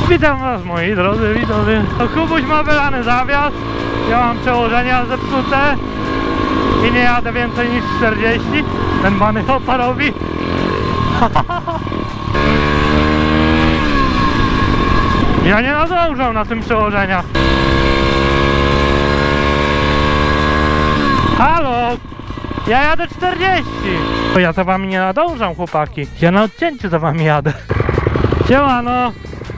Witam was moi drodzy widzowie. Kubuś ma wylany zawias, ja mam przełożenia zepsute i nie jadę więcej niż 40. Ten bany hopa robi. Ja nie nadążam na tym przełożenia. Halo! Ja jadę 40. To ja za wami nie nadążam, chłopaki. Ja na odcięciu za wami jadę. Siemano!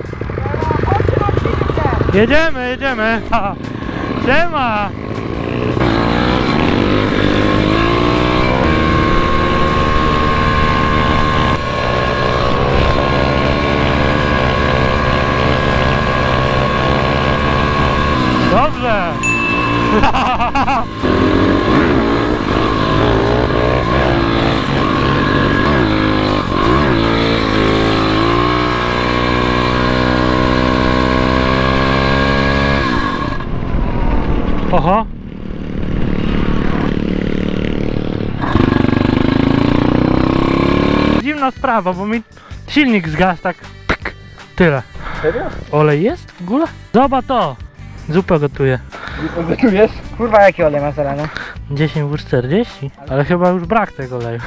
Jedziemy, jedziemy! Ha. Siema! Dobrze! Oho! Dziwna sprawa, bo mi silnik zgasł tak tyle. Serio? Olej jest w ogóle? Zobacz to! Zupę gotuję. Zupę gotujesz? Kurwa, jaki olej masz rano? 10W40, ale chyba już brak tego oleju.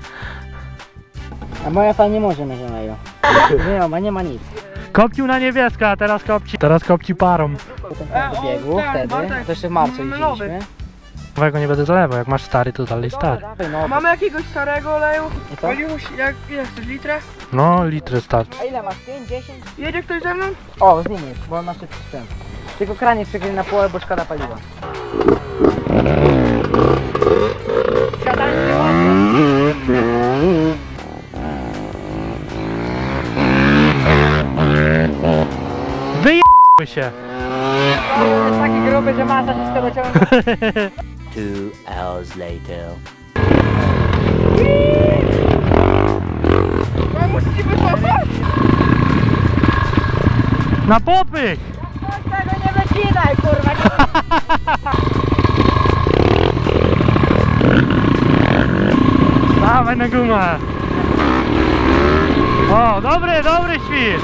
A moja pani nie może mieć oleju. Nie ma nic. Kopcił na niebiesko, a teraz kopci parą. Do biegu, wtedy, to jeszcze w marcu jeździliśmy. Nowego nie będę zalewał, jak masz stary to dalej stary. No, Mamy jakiegoś starego oleju? I co? Oliwuś, jak chcesz litrę? No, litry starczy. A ile masz? 5, 10? Jedzie ktoś ze mną? O, z nim jest, bo on ma szybki sprzęt. Tylko kranie przykryj na połowę, bo szkoda paliwa. Siadajcie Wyjebły się! jest taki gruby, że masa się z tego ciągnie. 2 hours later. Pomóż ci wycofać? Na popych! Tego nie wycinaj, kurwa! Dawaj na gumę! O, dobry świr!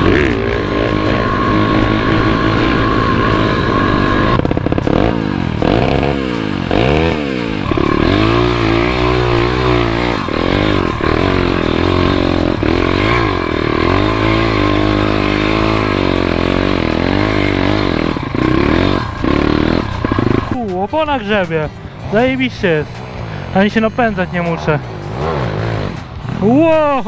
Opona grzebie. Zajebiście jest. Ani się napędzać nie muszę. Wow!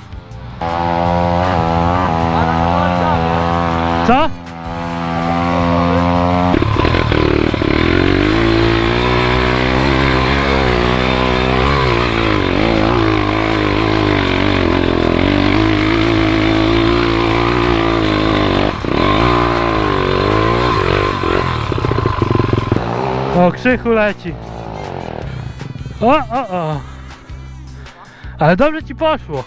Co? O, Krzychu leci. O. Ale dobrze ci poszło.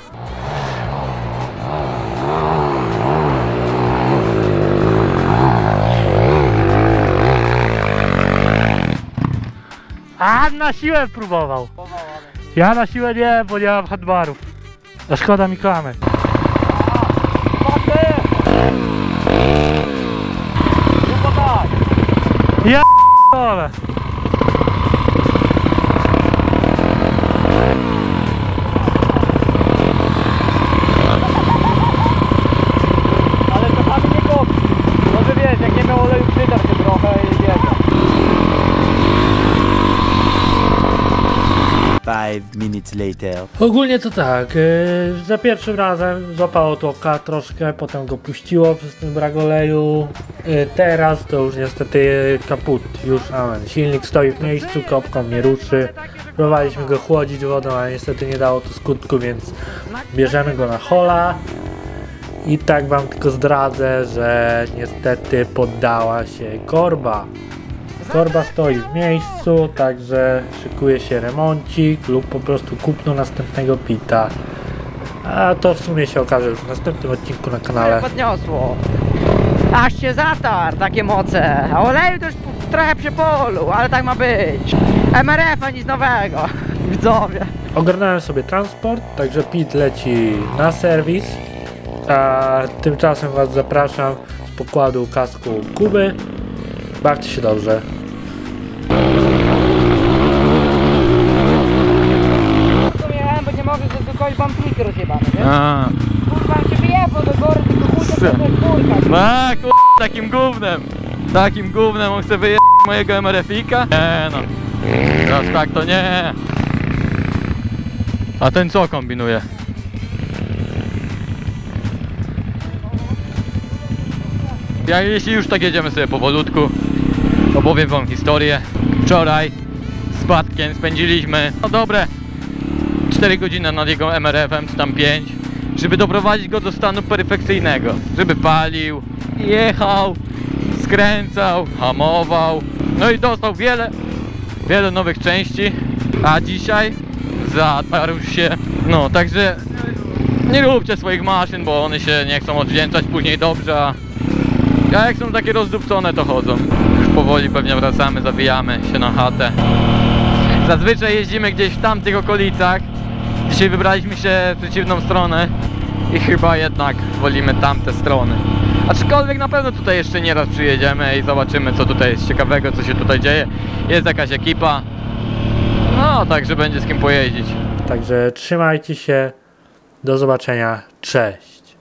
A, na siłę próbował. Ja na siłę nie, bo nie mam handbarów. A szkoda mi klamek. Ja dole. Ale czasami nie kopci. Może wiesz, jak nie miał oleju, przydarł się trochę i biega. 5 minutes later. Ogólnie to tak, za pierwszym razem złapało to oka troszkę, potem go puściło przez ten brak oleju. Teraz to już niestety kaput, już amen. Silnik stoi w miejscu, kopką nie ruszy. Próbowaliśmy go chłodzić wodą, ale niestety nie dało to skutku, więc bierzemy go na hola. I tak wam tylko zdradzę, że niestety poddała się korba. Korba stoi w miejscu, także szykuje się remoncik lub po prostu kupno następnego pita. A to w sumie się okaże już w następnym odcinku na kanale. Podniosło. Aż się zatarł, takie moce. A oleju to już trochę przy polu, ale tak ma być. MRF-a nic nowego. Widzowie. Ogarnąłem sobie transport, także pit leci na serwis. A tymczasem was zapraszam z pokładu kasku Kuby. Bawcie się dobrze. Jechałem, bo nie mogę zadukować bampliki rozjebane, nie? A, Kurwa, się wyjebał do góry, tylko chuj to jest kurka. takim gównem. Takim gównem on chce wyjechać mojego MRF-ika? Nie no. Teraz tak to nie. A ten co kombinuje? Jeśli już tak jedziemy sobie powolutku, opowiem wam historię. Wczoraj z Batkiem spędziliśmy dobre 4 godziny nad jego MRF-em, czy tam 5, żeby doprowadzić go do stanu perfekcyjnego. Żeby palił, jechał, skręcał, hamował. No i dostał wiele nowych części. A dzisiaj zatarł się. No, także nie róbcie swoich maszyn, bo one się nie chcą odwdzięczać później dobrze. A jak są takie rozdupcone, to chodzą. Już powoli pewnie wracamy, zawijamy się na chatę. Zazwyczaj jeździmy gdzieś w tamtych okolicach. Dzisiaj wybraliśmy się w przeciwną stronę i chyba jednak wolimy tamte strony. Aczkolwiek na pewno tutaj jeszcze nieraz przyjedziemy i zobaczymy, co tutaj jest ciekawego, co się tutaj dzieje. Jest jakaś ekipa. No, także będzie z kim pojeździć. Także trzymajcie się. Do zobaczenia. Cześć.